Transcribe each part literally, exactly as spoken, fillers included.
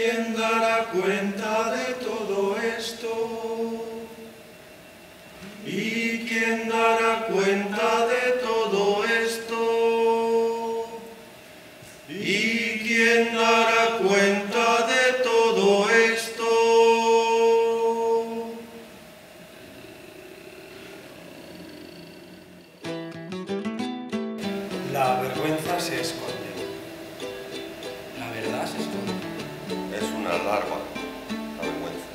quién dará cuenta de todo esto? ¿Y quién dará cuenta de todo esto? ¿Y quién dará cuenta de todo esto? La vergüenza se esconde. La verdad se esconde. Es una larva, la vergüenza.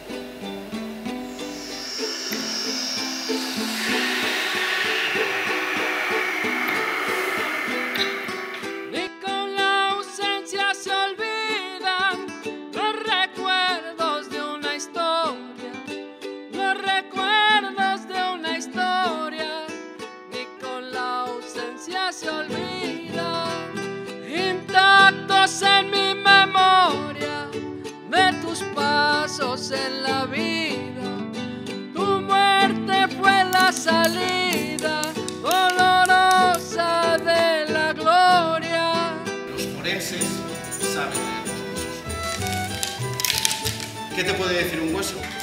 Ni con la ausencia se olvidan los recuerdos de una historia, los recuerdos de una historia, ni con la ausencia se olvidan, intactos en mi memoria de tus pasos en la vida. Tu muerte fue la salida dolorosa de la gloria. Los forenses saben leer los huesos. ¿Qué te puede decir un hueso?